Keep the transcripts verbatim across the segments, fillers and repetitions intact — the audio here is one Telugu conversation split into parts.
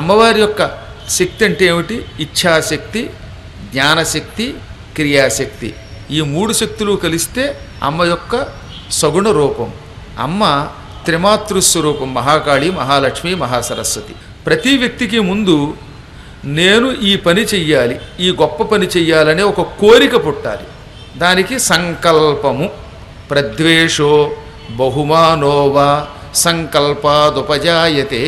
అమ్మవారి యొక్క శక్తి అంటే ఏమిటి? ఇచ్ఛాశక్తి, జ్ఞానశక్తి, క్రియాశక్తి. ఈ మూడు శక్తులు కలిస్తే అమ్మ యొక్క సగుణ రూపం. అమ్మ త్రిమాతృస్వరూపం, మహాకాళి, మహాలక్ష్మి, మహాసరస్వతి. ప్రతి వ్యక్తికి ముందు నేను ఈ పని చెయ్యాలి, ఈ గొప్ప పని చెయ్యాలనే ఒక కోరిక పుట్టాలి. దానికి సంకల్పము. ప్రద్వేషో బహుమానోవా సంకల్పాదుపజాయతే.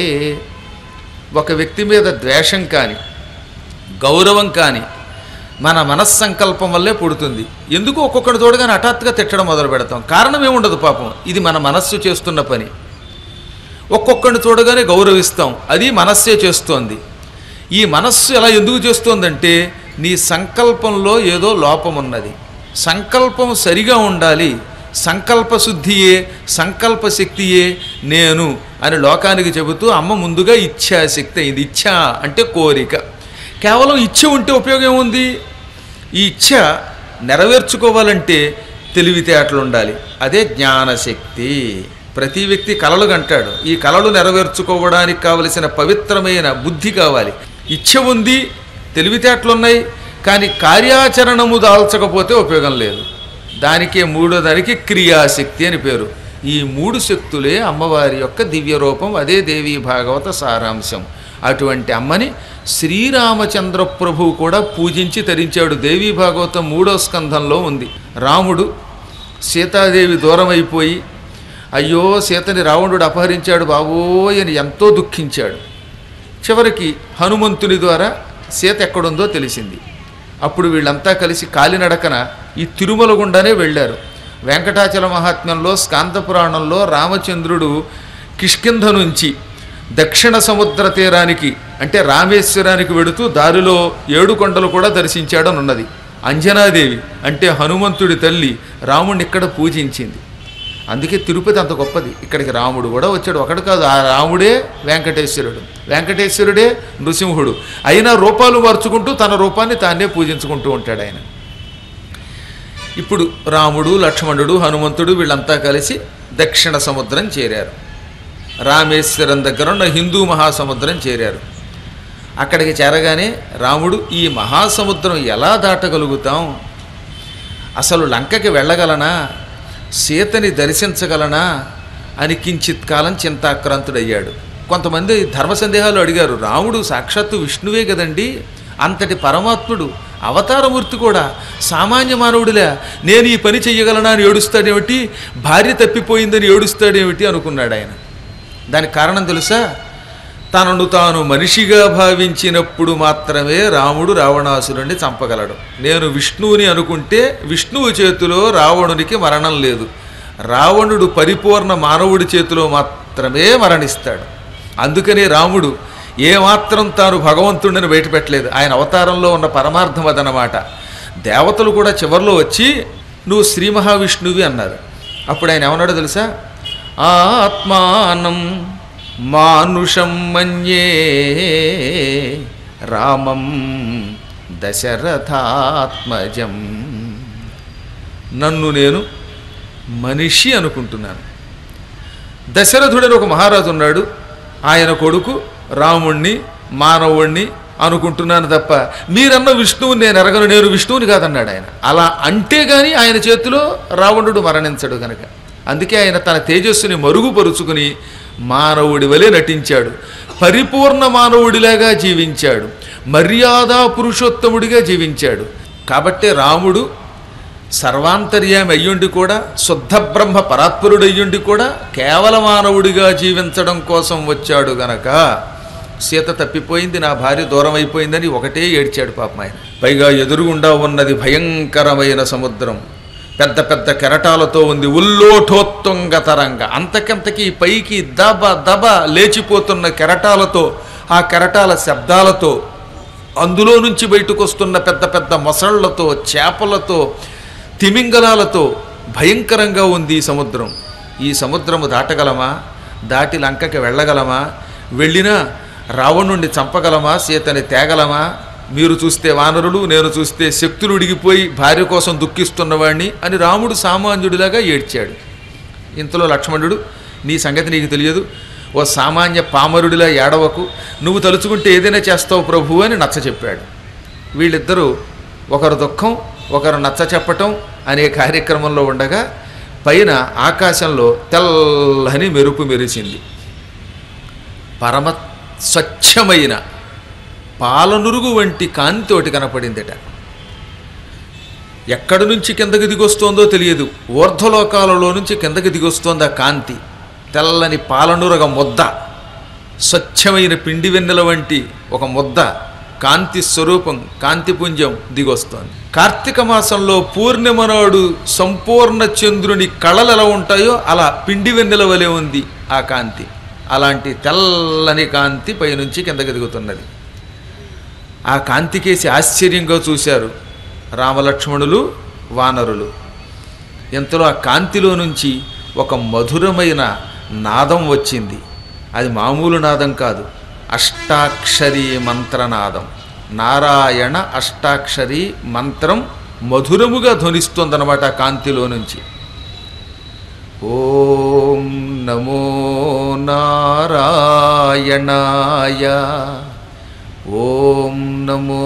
ఒక వ్యక్తి మీద ద్వేషం కానీ గౌరవం కానీ మన మనస్సంకల్పం వల్లే పుడుతుంది. ఎందుకు ఒక్కొక్కటి చూడగానే హఠాత్తుగా తిట్టడం మొదలు పెడతాం. కారణం ఏముండదు పాపం, ఇది మన మనస్సు చేస్తున్న పని. ఒక్కొక్కడిని చూడగానే గౌరవిస్తాం, అది మనస్సే చేస్తోంది. ఈ మనస్సు ఎలా ఎందుకు చేస్తోందంటే నీ సంకల్పంలో ఏదో లోపం ఉన్నది. సంకల్పం సరిగా ఉండాలి. సంకల్పశుద్ధియే, సంకల్పశక్తియే నేను అని లోకానికి చెబుతూ అమ్మ ముందుగా ఇచ్ఛాశక్తి అయింది. ఇచ్ఛ అంటే కోరిక. కేవలం ఇచ్ఛ ఉంటే ఉపయోగం ఏముంది? ఈ ఇచ్ఛ నెరవేర్చుకోవాలంటే తెలివితేటలు ఉండాలి. అదే జ్ఞానశక్తి. ప్రతి వ్యక్తి కలలు కంటాడు. ఈ కలలు నెరవేర్చుకోవడానికి కావలసిన పవిత్రమైన బుద్ధి కావాలి. ఇచ్ఛ ఉంది, తెలివితేటలున్నాయి, కానీ కార్యాచరణము దాల్చకపోతే ఉపయోగం లేదు. దానికే మూడో దానికి క్రియాశక్తి అని పేరు. ఈ మూడు శక్తులే అమ్మవారి యొక్క దివ్య రూపం. అదే దేవీ భాగవత సారాంశం. అటువంటి అమ్మని శ్రీరామచంద్ర ప్రభువు కూడా పూజించి తరించాడు. దేవీ భాగవతం మూడో స్కంధంలో ఉంది. రాముడు సీతాదేవి దూరం అయిపోయి అయ్యో సీతని రావణుడు అపహరించాడు బాబోయ్ అని ఎంతో దుఃఖించాడు. చివరికి హనుమంతుని ద్వారా సీత ఎక్కడుందో తెలిసింది. అప్పుడు వీళ్ళంతా కలిసి కాలినడకన ఈ తిరుమల గుండానే వెళ్ళారు. వెంకటాచల మహాత్మ్యంలో స్కాంద పురాణంలో రామచంద్రుడు కిష్కింధ నుంచి దక్షిణ సముద్ర తీరానికి అంటే రామేశ్వరానికి వెడుతూ దారిలో ఏడు కొండలు కూడా దర్శించాడని ఉన్నది. అంజనాదేవి అంటే హనుమంతుడి తల్లి రాముడిని ఇక్కడ పూజించింది. అందుకే తిరుపతి అంత గొప్పది. ఇక్కడికి రాముడు కూడా వచ్చాడు. ఒకడు కాదు, ఆ రాముడే వెంకటేశ్వరుడు, వెంకటేశ్వరుడే నృసింహుడు. అయినా రూపాలు మార్చుకుంటూ తన రూపాన్ని తానే పూజించుకుంటూ ఉంటాడు ఆయన. ఇప్పుడు రాముడు, లక్ష్మణుడు, హనుమంతుడు వీళ్ళంతా కలిసి దక్షిణ సముద్రం చేరారు. రామేశ్వరం దగ్గర ఉన్న హిందూ మహాసముద్రం చేరారు. అక్కడికి చేరగానే రాముడు ఈ మహాసముద్రం ఎలా దాటగలుగుతాం, అసలు లంకకి వెళ్ళగలనా, సీతని దర్శించగలనా అని కించిత్ కాలం చింతాక్రాంతుడయ్యాడు. కొంతమంది ధర్మ సందేహాలు అడిగారు. రాముడు సాక్షాత్తు విష్ణువే కదండి, అంతటి పరమాత్ముడు, అవతారమూర్తి కూడా సామాన్య మానవుడిలా నేను ఈ పని చెయ్యగలనా అని ఏడుస్తాడేమిటి, భార్య తప్పిపోయిందని ఏడుస్తాడేమిటి అనుకున్నాడు ఆయన. దానికి కారణం తెలుసా? తనను తాను మనిషిగా భావించినప్పుడు మాత్రమే రాముడు రావణాసురుణ్ణి చంపగలడు. నేను విష్ణువుని అనుకుంటే విష్ణువు చేతిలో రావణునికి మరణం లేదు. రావణుడు పరిపూర్ణ మానవుడి చేతిలో మాత్రమే మరణిస్తాడు. అందుకనే రాముడు ఏమాత్రం తాను భగవంతుడిని బయటపెట్టలేదు. ఆయన అవతారంలో ఉన్న పరమార్థం అదనమాట. దేవతలు కూడా చివరిలో వచ్చి నువ్వు శ్రీ మహావిష్ణువి అన్నారు. అప్పుడు ఆయన ఏమన్నాడో తెలుసా? ఆత్మానం మానుషం మన్యే రామం దశరథాత్మజం. నన్ను నేను మనిషి అనుకుంటున్నాను. దశరథుడని ఒక మహారాజు ఉన్నాడు, ఆయన కొడుకు రాముణ్ణి మానవుణ్ణి అనుకుంటున్నాను తప్ప మీరన్న విష్ణువుని నేను ఎరగను, నేను విష్ణువుని కాదన్నాడు ఆయన. అలా అంటే కానీ ఆయన చేతిలో రావణుడు మరణించడు కనుక. అందుకే ఆయన తన తేజస్సుని మరుగుపరుచుకుని మానవుడి వలె నటించాడు. పరిపూర్ణ మానవుడిలాగా జీవించాడు. మర్యాదా పురుషోత్తముడిగా జీవించాడు. కాబట్టే రాముడు సర్వాంతర్యామి అయ్యుండి కూడా, శుద్ధ బ్రహ్మ పరాత్పరుడు అయ్యుండి కూడా కేవల మానవుడిగా జీవించడం కోసం వచ్చాడు గనక సీత తప్పిపోయింది, నా భార్య దూరం అయిపోయిందని ఒకటే ఏడ్చాడు పాపం ఆయన. పైగా ఎదురుగుండా ఉన్నది భయంకరమైన సముద్రం, పెద్ద పెద్ద కెరటాలతో ఉంది. ఉల్లోఠోత్తుంగ తరంగ, అంతకంతకీ పైకి దబ దబ లేచిపోతున్న కెరటాలతో, ఆ కెరటాల శబ్దాలతో, అందులో నుంచి బయటకు వస్తున్న పెద్ద పెద్ద మొసళ్లతో, చేపలతో, తిమింగలాలతో భయంకరంగా ఉంది ఈ సముద్రం. ఈ సముద్రము దాటగలమా? దాటి లంకకి వెళ్ళగలమా? వెళ్ళినా రావణుణ్ణి చంపగలమా? సీతని తేగలమా? మీరు చూస్తే వానరులు, నేను చూస్తే శక్తులు ఉడిగిపోయి భార్య కోసం దుఃఖిస్తున్నవాడిని అని రాముడు సామాన్యుడిలాగా ఏడ్చాడు. ఇంతలో లక్ష్మణుడు, నీ సంగతి నీకు తెలియదు, ఓ సామాన్య పామరుడిలా ఏడవకు, నువ్వు తలుచుకుంటే ఏదైనా చేస్తావు ప్రభు అని నచ్చ చెప్పాడు. వీళ్ళిద్దరూ ఒకరు దుఃఖం ఒకరు నచ్చ చెప్పటం అనే కార్యక్రమంలో ఉండగా పైన ఆకాశంలో తెల్లని మెరుపు మెరిసింది. పరమ స్వచ్ఛమైన పాలనురుగు వంటి కాంతితోటి కనపడిందిట. ఎక్కడి నుంచి కిందకి దిగొస్తోందో తెలియదు, ఊర్ధ్వలోకాలలో నుంచి కిందకి దిగొస్తోంది ఆ కాంతి. తెల్లని పాలనురగ ముద్ద, స్వచ్ఛమైన పిండి వెన్నెల వంటి ఒక ముద్ద, కాంతి స్వరూపం, కాంతిపుంజం దిగొస్తోంది. కార్తీక మాసంలో పూర్ణిమ నాడు సంపూర్ణ చంద్రుని కళలు ఎలా ఉంటాయో అలా పిండి వెన్నెల వలె ఉంది ఆ కాంతి. అలాంటి తెల్లని కాంతి పైనుంచి కిందకి దిగుతున్నది. ఆ కాంతికేసి ఆశ్చర్యంగా చూశారు రామలక్ష్మణులు, వానరులు. ఇంతలో ఆ కాంతిలో నుంచి ఒక మధురమైన నాదం వచ్చింది. అది మామూలు నాదం కాదు, అష్టాక్షరీ మంత్రనాదం. నారాయణ అష్టాక్షరీ మంత్రం మధురముగా ధ్వనిస్తోందన్నమాట ఆ కాంతిలో నుంచి. ఓం నమో నారాయణాయ, ఓం నమో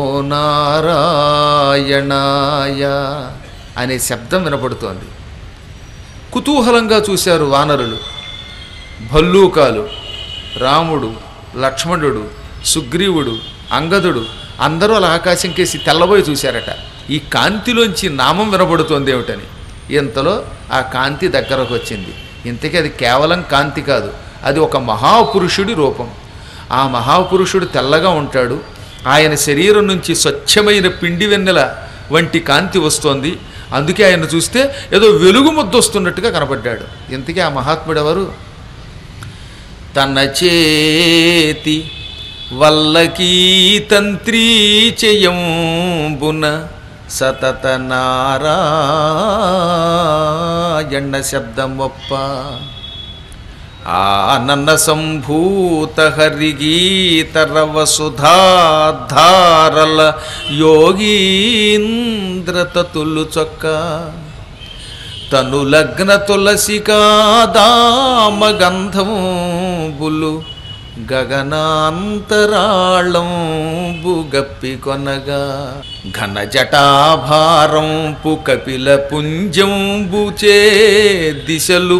నారాయణాయ అనే శబ్దం వినపడుతోంది. కుతూహలంగా చూశారు వానరులు. భల్లూకాలు, రాముడు, లక్ష్మణుడు, సుగ్రీవుడు, అంగదుడు అందరూ అలా ఆకాశం కేసి తెల్లబోయి చూశారట. ఈ కాంతిలోంచి నామం వినపడుతోంది ఏమిటని. ఇంతలో ఆ కాంతి దగ్గరకు వచ్చింది. ఇంతకీ అది కేవలం కాంతి కాదు, అది ఒక మహాపురుషుడి రూపం. ఆ మహాపురుషుడు తెల్లగా ఉంటాడు. ఆయన శరీరం నుంచి స్వచ్ఛమైన పిండి వెన్నెల వంటి కాంతి వస్తోంది. అందుకే ఆయన చూస్తే ఏదో వెలుగు ముద్ద వస్తున్నట్టుగా కనపడ్డాడు. ఇంతకీ ఆ మహాత్ముడు ఎవరు? తన చేతి వల్లకీ తంత్రీ చేయంబున సతత నారాయణ శబ్దమొప్ప ఆనన్న సంభూత హరిగీతరవ సుధాధారల యోగీంద్రతతులు చొక్క తను లగ్న తులసికాదామ గంధంబులు గగనాంతరాళంబు గప్పి కొనగా ఘన జటాభారంపు కపిల పుంజంబుచే దిశలు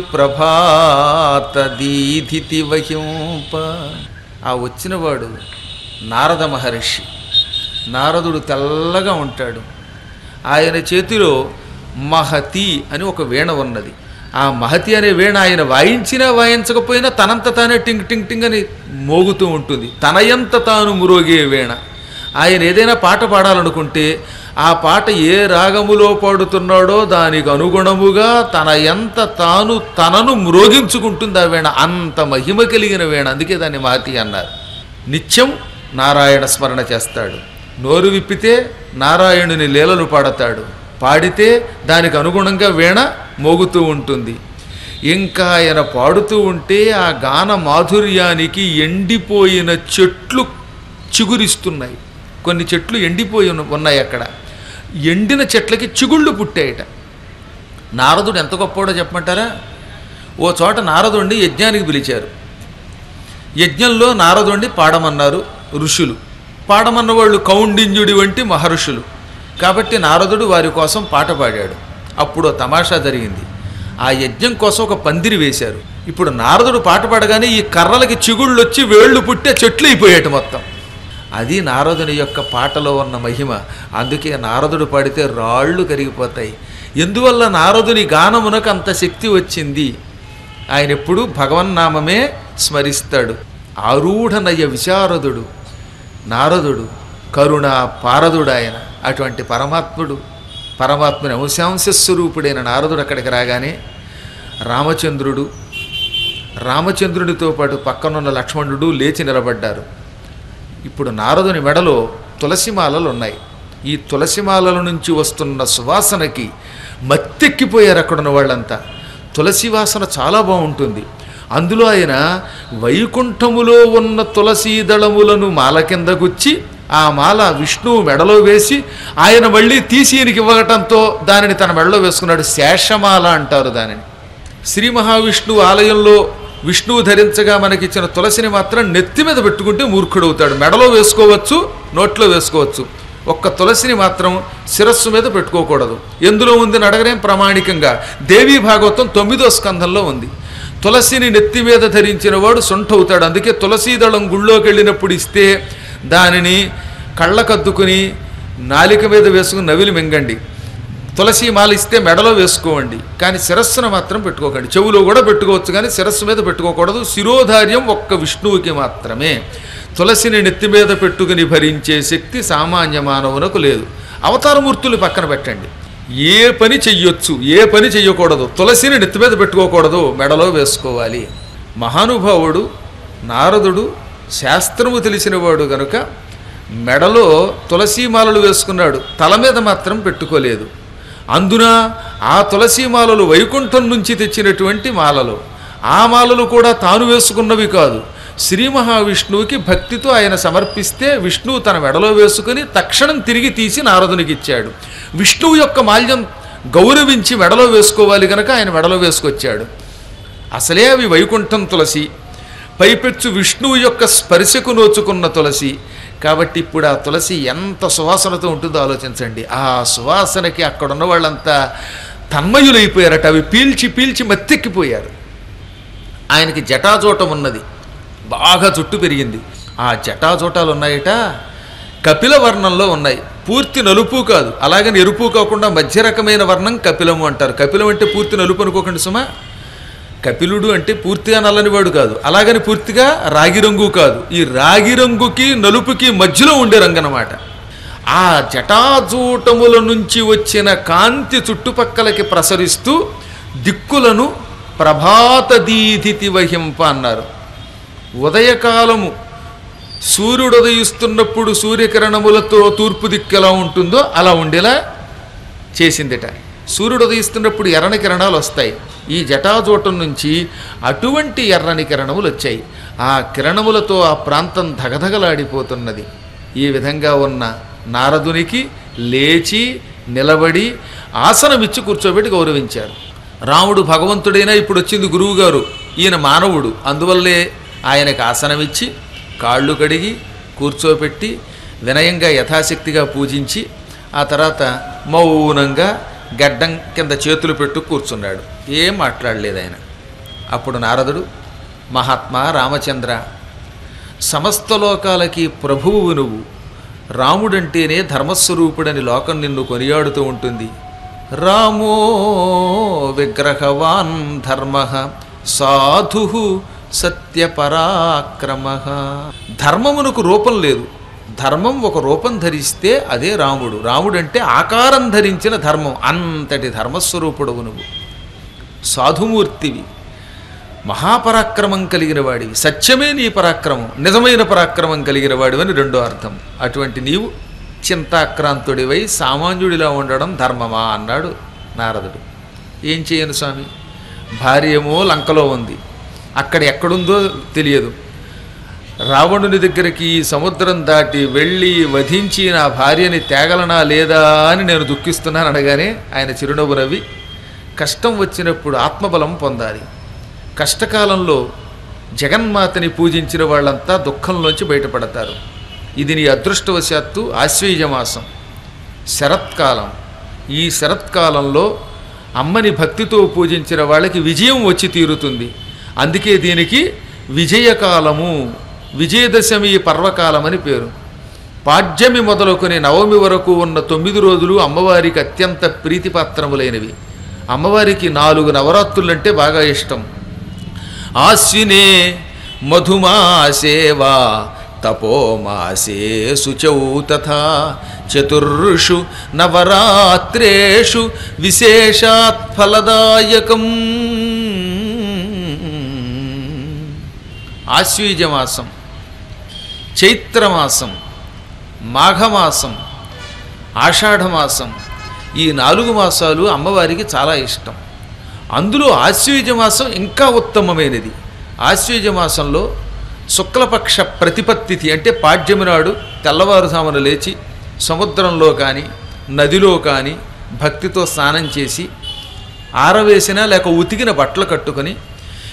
ప్రభాత దీధితి వహింప. ఆ వచ్చినవాడు నారద మహర్షి. నారదుడు తెల్లగా ఉంటాడు. ఆయన చేతిలో మహతి అని ఒక వీణ ఉన్నది. ఆ మహతి అనే వీణ ఆయన వాయించినా వాయించకపోయినా తనంత తానే టింగ్ టింగ్ టింగ్ అని మోగుతూ ఉంటుంది. తనయంత తాను మురోగే వీణ. ఆయన ఏదైనా పాట పాడాలనుకుంటే ఆ పాట ఏ రాగములో పాడుతున్నాడో దానికి అనుగుణముగా తన ఎంత తాను తనను మ్రోగించుకుంటుంది ఆ వీణ. అంత మహిమ కలిగిన వీణ. అందుకే దాన్ని మహతి అన్నారు. నిత్యం నారాయణ స్మరణ చేస్తాడు. నోరు విప్పితే నారాయణుని లీలలు పాడతాడు. పాడితే దానికి అనుగుణంగా వీణ మోగుతూ ఉంటుంది. ఇంకా ఆయన పాడుతూ ఉంటే ఆ గాన మాధుర్యానికి ఎండిపోయిన చెట్లు చిగురిస్తున్నాయి. కొన్ని చెట్లు ఎండిపోయి ఉన్నాయి. అక్కడ ఎండిన చెట్లకి చిగుళ్ళు పుట్టాయట. నారదుడు ఎంత గొప్పవాడో చెప్పమంటారా? ఓ చోట నారదుడిని యజ్ఞానికి పిలిచారు. యజ్ఞంలో నారదుడిని పాడమన్నారు ఋషులు. పాడమన్న వాళ్ళు కౌండిన్యుడి వంటి మహర్షులు. కాబట్టి నారదుడు వారి కోసం పాట పాడాడు. అప్పుడు తమాషా జరిగింది. ఆ యజ్ఞం కోసం ఒక పందిరి వేశారు. ఇప్పుడు నారదుడు పాట పాడగానే ఈ కర్రలకి చిగుళ్ళు వచ్చి వేళ్ళు పుట్టే చెట్లు అయిపోయాడు మొత్తం. అది నారదుని యొక్క పాటలో ఉన్న మహిమ. అందుకే నారదుడు పాడితే రాళ్ళు కరిగిపోతాయి. ఎందువల్ల నారదుని గానమునకు అంత శక్తి వచ్చింది? ఆయన ఎప్పుడూ భగవన్నామమే స్మరిస్తాడు. ఆరూఢనయ విశారదుడు నారదుడు, కరుణ పారదుడు ఆయన. అటువంటి పరమాత్ముడు, పరమాత్ముని అంశాంశస్వరూపుడైన నారదుడు అక్కడికి రాగానే రామచంద్రుడు, రామచంద్రుడితో పాటు పక్కనున్న లక్ష్మణుడు లేచి నిలబడ్డారు. ఇప్పుడు నారదుని మెడలో తులసిమాలలు ఉన్నాయి. ఈ తులసిమాలల నుంచి వస్తున్న సువాసనకి మత్తెక్కిపోయారు అక్కడున్న వాళ్ళంతా. తులసి వాసన చాలా బాగుంటుంది. అందులో ఆయన వైకుంఠములో ఉన్న తులసీ దళములను మాల కింద గుచ్చి ఆ మాల విష్ణువు మెడలో వేసి ఆయన మళ్ళీ తీసి ఈయనకి ఇవ్వటంతో దానిని తన మెడలో వేసుకున్నాడు. శేషమాల అంటారు దానిని. శ్రీ మహావిష్ణువు ఆలయంలో విష్ణువు ధరించగా మనకిచ్చిన తులసిని మాత్రం నెత్తి మీద పెట్టుకుంటే మూర్ఖుడవుతాడు. మెడలో వేసుకోవచ్చు, నోట్లో వేసుకోవచ్చు. ఒక్క తులసిని మాత్రం శిరస్సు మీద పెట్టుకోకూడదు. ఎందులో ఉందని అడగరేం ప్రామాణికంగా దేవీ భాగవతం తొమ్మిదో స్కంధంలో ఉంది. తులసిని నెత్తి మీద ధరించిన వాడు సొంఠవుతాడు. అందుకే తులసీదళం గుళ్ళోకి వెళ్ళినప్పుడు ఇస్తే దానిని కళ్ళకద్దుకుని నాలిక మీద వేసుకుని నవిలి మింగండి. తులసి మాల ఇస్తే మెడలో వేసుకోండి, కానీ శిరస్సును మాత్రం పెట్టుకోకండి. చెవులో కూడా పెట్టుకోవచ్చు కానీ శిరస్సు మీద పెట్టుకోకూడదు. శిరోధార్యం ఒక్క విష్ణువుకి మాత్రమే. తులసిని నెత్తి మీద పెట్టుకుని భరించే శక్తి సామాన్య మానవునకు లేదు. అవతారమూర్తులు పక్కన పెట్టండి. ఏ పని చెయ్యొచ్చు, ఏ పని చెయ్యకూడదు. తులసిని నెత్తి మీద పెట్టుకోకూడదు, మెడలో వేసుకోవాలి. మహానుభావుడు నారదుడు శాస్త్రము తెలిసినవాడు గనుక మెడలో తులసీమాలలు వేసుకున్నాడు, తల మీద మాత్రం పెట్టుకోలేదు. అందున ఆ తులసీమాలలు వైకుంఠం నుంచి తెచ్చినటువంటి మాలలు. ఆ మాలలు కూడా తాను వేసుకున్నవి కాదు. శ్రీ మహావిష్ణువుకి భక్తితో ఆయన సమర్పిస్తే విష్ణువు తన మెడలో వేసుకుని తక్షణం తిరిగి తీసి నారదునికి ఇచ్చాడు. విష్ణువు యొక్క మాల్యం గౌరవించి మెడలో వేసుకోవాలి కనుక ఆయన మెడలో వేసుకొచ్చాడు. అసలే అవి వైకుంఠం తులసి, పైపెచ్చు విష్ణువు యొక్క స్పర్శకు నోచుకున్న తులసి. కాబట్టి ఇప్పుడు ఆ తులసి ఎంత సువాసనతో ఉంటుందో ఆలోచించండి. ఆ సువాసనకి అక్కడున్న వాళ్ళంతా తన్మయులైపోయారట. అవి పీల్చి పీల్చి మత్తెక్కిపోయారు. ఆయనకి జటాజోటం ఉన్నది, బాగా జుట్టు పెరిగింది. ఆ జటాజోటాలు ఉన్నాయట కపిల వర్ణంలో ఉన్నాయి. పూర్తి నలుపు కాదు, అలాగని ఎరుపు కాకుండా మధ్య రకమైన వర్ణం కపిలము అంటారు. కపిలం అంటే పూర్తి నలుపు అనుకోకండి సుమా. కపిలుడు అంటే పూర్తిగా నల్లనివాడు కాదు, అలాగని పూర్తిగా రాగి రంగు కాదు. ఈ రాగి రంగుకి నలుపుకి మధ్యలో ఉండే రంగు అన్నమాట. ఆ జటాజూటముల నుంచి వచ్చిన కాంతి చుట్టుపక్కలకి ప్రసరిస్తూ దిక్కులను ప్రభాత దీధితి వహింప అన్నారు. ఉదయకాలము సూర్యుడు ఉదయిస్తున్నప్పుడు సూర్యకిరణములతో తూర్పు దిక్కు ఎలా ఉంటుందో అలా ఉండేలా చేసిందిట. సూర్యుడు ఉదయిస్తున్నప్పుడు ఎర్రని కిరణాలు వస్తాయి. ఈ జటాజూటం నుంచి అటువంటి ఎర్రని కిరణములు వచ్చాయి. ఆ కిరణములతో ఆ ప్రాంతం ధగధగలాడిపోతున్నది. ఈ విధంగా ఉన్న నారదునికి లేచి నిలబడి ఆసనమిచ్చి కూర్చోబెట్టి గౌరవించారు. రాముడు భగవంతుడైనా ఇప్పుడు వచ్చింది గురువుగారు, ఈయన మానవుడు. అందువల్లే ఆయనకు ఆసనమిచ్చి కాళ్ళు కడిగి కూర్చోపెట్టి వినయంగా యథాశక్తిగా పూజించి ఆ తర్వాత మౌనంగా గడ్డం కింద చేతులు పెట్టు కూర్చున్నాడు. ఏం మాట్లాడలేదు ఆయన. అప్పుడు నారదుడు, మహాత్మా రామచంద్ర, సమస్త లోకాలకి ప్రభువు నువ్వు. రాముడంటేనే ధర్మస్వరూపుడని లోకం నిన్ను కొనియాడుతూ ఉంటుంది. రామో విగ్రహవాన్ ధర్మ సాధు సత్యపరాక్రమ. ధర్మమునకు రూపం లేదు, ధర్మం ఒక రూపం ధరిస్తే అదే రాముడు. రాముడంటే ఆకారం ధరించిన ధర్మం. అంతటి ధర్మస్వరూపుడవు నువ్వు. సాధుమూర్తివి, మహాపరాక్రమం కలిగిన వాడివి. సత్యమే నీ పరాక్రమం, నిజమైన పరాక్రమం కలిగిన వాడివని రెండో అర్థం. అటువంటి నీవు చింతాక్రాంతుడివై సామాన్యుడిలా ఉండడం ధర్మమా అన్నాడు నారదుడు. ఏం చేయను స్వామి, భార్యేమో లంకలో ఉంది, అక్కడ ఎక్కడుందో తెలియదు. రావణుని దగ్గరికి సముద్రం దాటి వెళ్ళి వధించి నా భార్యని తేగలనా లేదా అని నేను దుఃఖిస్తున్నాను అనగానే ఆయన చిరునవ్వు నవ్వి, కష్టం వచ్చినప్పుడు ఆత్మబలం పొందాలి. కష్టకాలంలో జగన్మాతని పూజించిన వాళ్ళంతా దుఃఖంలోంచి బయటపడతారు. ఇది నీ అదృష్టవశాత్తు ఆశ్వీజమాసం, శరత్కాలం. ఈ శరత్కాలంలో అమ్మని భక్తితో పూజించిన వాళ్ళకి విజయం వచ్చి తీరుతుంది. అందుకే దీనికి విజయకాలము, విజయదశమి పర్వకాలం అని పేరు. పాడ్యమి మొదలుకొని నవమి వరకు ఉన్న తొమ్మిది రోజులు అమ్మవారికి అత్యంత ప్రీతిపాత్రములైనవి. అమ్మవారికి నాలుగు నవరాత్రులంటే బాగా ఇష్టం. ఆశ్వినే మధుమాసేవా తపోమాసే శుచౌ తథా చతుర్షు నవరాత్రేషు విశేషాత్ ఫలదాయకం. ఆశ్వీజమాసం, చైత్రమాసం, మాఘమాసం, ఆషాఢమాసం, ఈ నాలుగు మాసాలు అమ్మవారికి చాలా ఇష్టం. అందులో ఆశ్వీజమాసం ఇంకా ఉత్తమమైనది. ఆశ్వీజమాసంలో శుక్లపక్ష ప్రతిపత్తిథి అంటే పాడ్యమి నాడు తెల్లవారుజామున లేచి సముద్రంలో కానీ నదిలో కానీ భక్తితో స్నానం చేసి ఆరవేసిన లేక ఉతికిన బట్టలు కట్టుకొని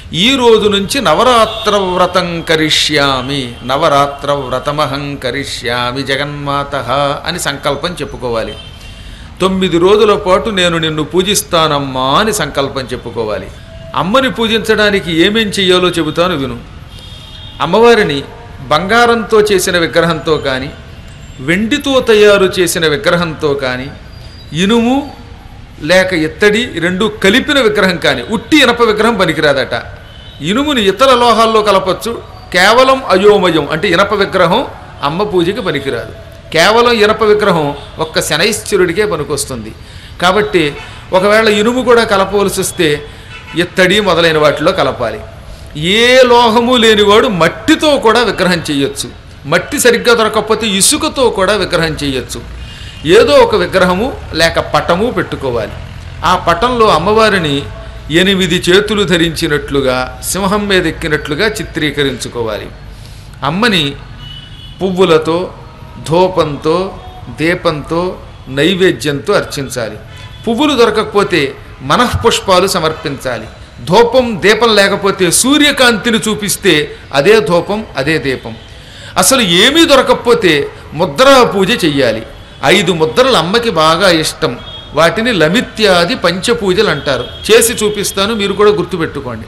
ఈ రోజు నుంచి నవరాత్ర వ్రతం కరిష్యామి, నవరాత్ర వ్రతమహం కరిష్యామి జగన్మాత అని సంకల్పం చెప్పుకోవాలి. తొమ్మిది రోజుల పాటు నేను నిన్ను పూజిస్తానమ్మా అని సంకల్పం చెప్పుకోవాలి. అమ్మని పూజించడానికి ఏమేం చెయ్యాలో చెబుతాను విను. అమ్మవారిని బంగారంతో చేసిన విగ్రహంతో కానీ, వెండితో తయారు చేసిన విగ్రహంతో కానీ, ఇనుము లేక ఇత్తడి రెండు కలిపిన విగ్రహం కానీ, ఉట్టి ఇనప విగ్రహం పనికిరాదట. ఇనుముని ఇతర లోహాల్లో కలపచ్చు, కేవలం అయోమయం అంటే ఇనప విగ్రహం అమ్మ పూజకి పనికిరాదు. కేవలం ఇనప విగ్రహం ఒక్క శనైశ్చరుడికే పనికొస్తుంది. కాబట్టి ఒకవేళ ఇనుము కూడా కలపవలసి వస్తే ఇత్తడి మొదలైన వాటిలో కలపాలి. ఏ లోహము లేనివాడు మట్టితో కూడా విగ్రహం చేయొచ్చు. మట్టి సరిగ్గా దొరకకపోతే ఇసుకతో కూడా విగ్రహం చేయొచ్చు. ఏదో ఒక విగ్రహము లేక పటము పెట్టుకోవాలి. ఆ పటంలో అమ్మవారిని ఎనిమిది చేతులు ధరించినట్లుగా సింహం మీద ఎక్కినట్లుగా చిత్రీకరించుకోవాలి. అమ్మని పువ్వులతో, ధూపంతో, దీపంతో, నైవేద్యంతో అర్చించాలి. పువ్వులు దొరకకపోతే మనఃపుష్పాలు సమర్పించాలి. ధూపం దీపం లేకపోతే సూర్యకాంతిని చూపిస్తే అదే ధూపం అదే దీపం. అసలు ఏమీ దొరకకపోతే ముద్రా పూజ చెయ్యాలి. ఐదు ముద్రలు అమ్మకి బాగా ఇష్టం. వాటిని లమిత్యాది పంచపూజలు అంటారు. చేసి చూపిస్తాను, మీరు కూడా గుర్తుపెట్టుకోండి.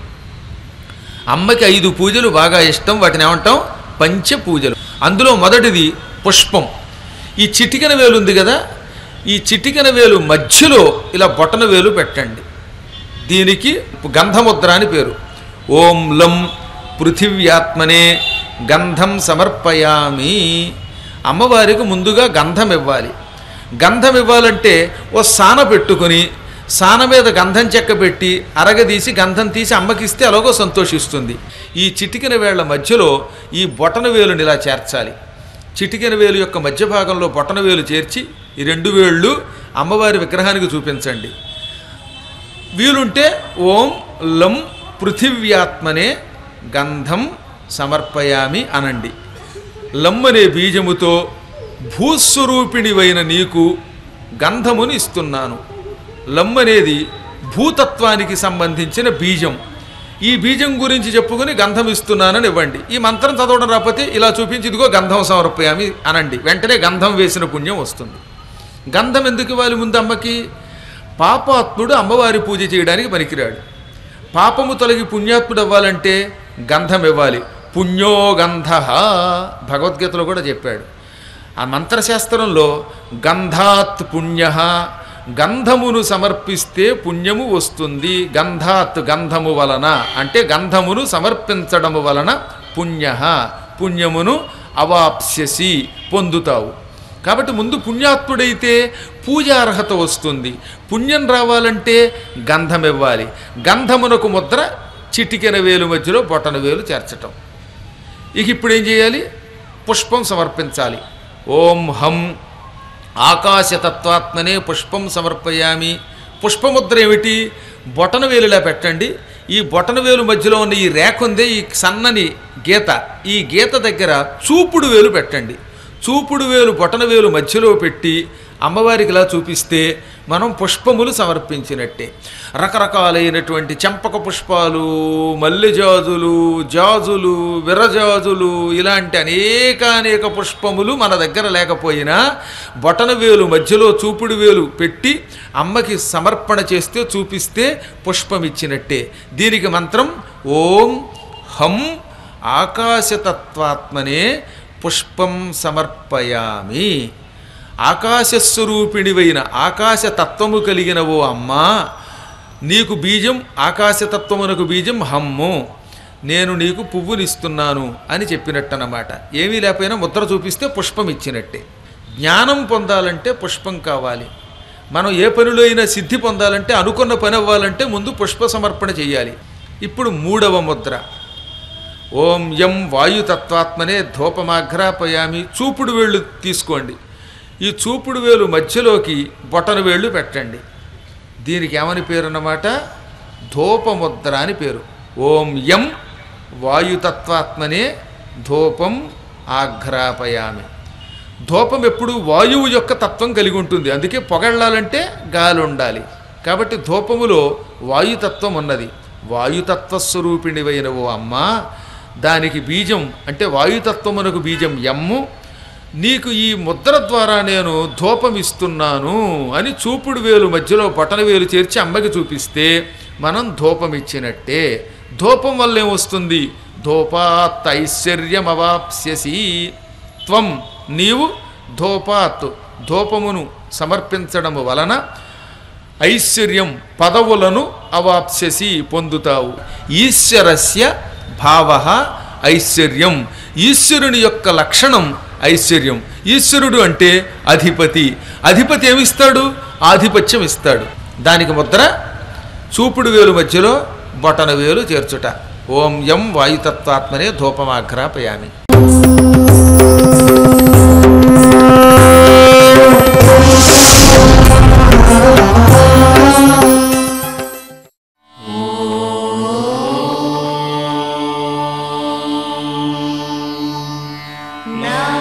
అమ్మకి ఐదు పూజలు బాగా ఇష్టం. వాటిని ఏమంటాం? పంచపూజలు. అందులో మొదటిది పుష్పం. ఈ చిటికెన వేలు ఉంది కదా, ఈ చిటికెన వేలు మధ్యలో ఇలా బొటన వేలు పెట్టండి. దీనికి గంధముద్ర అని పేరు. ఓం లం పృథివ్యాత్మనే గంధం సమర్పయామి. అమ్మవారికి ముందుగా గంధం ఇవ్వాలి. గంధం ఇవ్వాలంటే ఓ సాన పెట్టుకొని సాన మీద గంధం చెక్క పెట్టి అరగదీసి గంధం తీసి అమ్మకి ఇస్తే అలాగో సంతోషిస్తుంది. ఈ చిటికెన వేళ్ల మధ్యలో ఈ బొటన వేలుని ఇలా చేర్చాలి. చిటికెన వేలు యొక్క మధ్య భాగంలో బొటన వేలు చేర్చి ఈ రెండు వేళ్ళు అమ్మవారి విగ్రహానికి చూపించండి. వీలుంటే ఓం లం పృథివ్యాత్మనే గంధం సమర్పయామి అనండి. లం అనే బీజముతో భూస్వరూపిణివైన నీకు గంధముని ఇస్తున్నాను. లం అనేది భూతత్వానికి సంబంధించిన బీజం. ఈ బీజం గురించి చెప్పుకుని గంధం ఇస్తున్నానని ఇవ్వండి. ఈ మంత్రం చదవడం రాకపోతే ఇలా చూపించి ఇదిగో గంధం సమర్పయామి అనండి. వెంటనే గంధం వేసిన పుణ్యం వస్తుంది. గంధం ఎందుకు ఇవ్వాలి? ముందు అమ్మకి పాపాత్ముడు అమ్మవారి పూజ చేయడానికి పనికిరాడు. పాపము తొలగి పుణ్యాత్ముడు అవ్వాలంటే గంధం ఇవ్వాలి. పుణ్యో గంధ భగవద్గీతలో కూడా చెప్పాడు. ఆ మంత్రశాస్త్రంలో గంధాత్ పుణ్య, గంధమును సమర్పిస్తే పుణ్యము వస్తుంది. గంధాత్ గంధము వలన అంటే గంధమును సమర్పించడము వలన పుణ్య, పుణ్యమును అవాప్స్యసి పొందుతావు. కాబట్టి ముందు పుణ్యాత్ముడైతే పూజార్హత వస్తుంది. పుణ్యం రావాలంటే గంధం ఇవ్వాలి. గంధమునకు ముద్ర చిటికెన వేలు మధ్యలో బొటన వేలు చేర్చటం. ఇక ఇప్పుడు ఏం చేయాలి? పుష్పం సమర్పించాలి. ఓం హం ఆకాశతత్వాత్మనే పుష్పం సమర్పయామి. పుష్పముద్ర ఏమిటి? బొటన వేలులా పెట్టండి. ఈ బొటన వేలు మధ్యలో ఉన్న ఈ రేఖ ఉందే, ఈ సన్నని గీత, ఈ గీత దగ్గర చూపుడు వేలు పెట్టండి. చూపుడు వేలు బొటన వేలు మధ్యలో పెట్టి అమ్మవారికి ఇలా చూపిస్తే మనం పుష్పములు సమర్పించినట్టే. రకరకాలైనటువంటి చెంపక పుష్పాలు, మల్లె జాజులు, జాజులు, విరజాజులు ఇలాంటి అనేకానేక పుష్పములు మన దగ్గర లేకపోయినా బొటన వేలు మధ్యలో చూపుడు వేలు పెట్టి అమ్మకి సమర్పణ చేస్తే చూపిస్తే పుష్పం ఇచ్చినట్టే. దీనికి మంత్రం ఓం హం ఆకాశతత్వాత్మనే పుష్పం సమర్పయామి. ఆకాశస్వరూపిణివైన ఆకాశతత్వము కలిగిన ఓ అమ్మా, నీకు బీజం ఆకాశతత్వమునకు బీజం హమ్ము, నేను నీకు పువ్వునిస్తున్నాను అని చెప్పినట్టనమాట. ఏమీ లేకపోయినా ముద్ర చూపిస్తే పుష్పం ఇచ్చినట్టే. జ్ఞానం పొందాలంటే పుష్పం కావాలి. మనం ఏ పనిలో అయినా సిద్ధి పొందాలంటే, అనుకున్న పని అవ్వాలంటే ముందు పుష్ప సమర్పణ చేయాలి. ఇప్పుడు మూడవ ముద్ర ఓం యం వాయుతత్వాత్మనే ధూపమాఘ్రాపయామి. చూపుడు వేళ్ళు తీసుకోండి. ఈ చూపుడు వేలు మధ్యలోకి బొటన వేళ్ళు పెట్టండి. దీనికి ఏమని పేరు అన్నమాట? ధూపముద్ర అని పేరు. ఓం యం వాయుతత్వాత్మనే ధూపం ఆఘ్రాపయామి. ధూపం ఎప్పుడు వాయువు యొక్క తత్వం కలిగి ఉంటుంది. అందుకే పొగళ్ళాలంటే గాలి ఉండాలి. కాబట్టి ధూపములో వాయుతత్వం ఉన్నది. వాయుతత్వస్వరూపిణివైన ఓ అమ్మ, దానికి బీజం అంటే వాయుతత్వమునకు బీజం యమ్ము, నీకు ఈ ముద్ర ద్వారా నేను ధూపం ఇస్తున్నాను అని చూపుడు వేలు మధ్యలో బొటన వేలు చేర్చి అమ్మకి చూపిస్తే మనం ధూపం ఇచ్చినట్టే. ధూపం వల్ల ఏమొస్తుంది? ధూపాత్ ఐశ్వర్యమవాప్స్యసి. త్వం నీవు ధూపాత్ ధూపమును సమర్పించడము వలన ఐశ్వర్యం పదవులను అవాప్స్యసి పొందుతావు. ఈశ్వరస్య భావ ఐశ్వర్యం, ఈశ్వరుని యొక్క లక్షణం ఐశ్వర్యం. ఈశ్వరుడు అంటే అధిపతి. అధిపతి ఏమిస్తాడు? ఆధిపత్యం ఇస్తాడు. దానికి ముద్ర చూపుడు వేలు మధ్యలో బొటన వేలు చేర్చుట. ఓం యం వాయుతత్వాత్మనే ధూపమాఘ్రాపయామి. నా